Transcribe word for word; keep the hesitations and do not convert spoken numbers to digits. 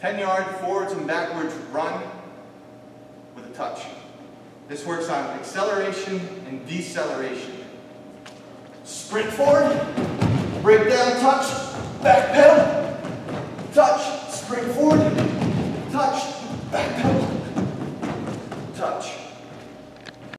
ten yard forwards and backwards run with a touch. This works on acceleration and deceleration. Sprint forward, break down touch, back pedal,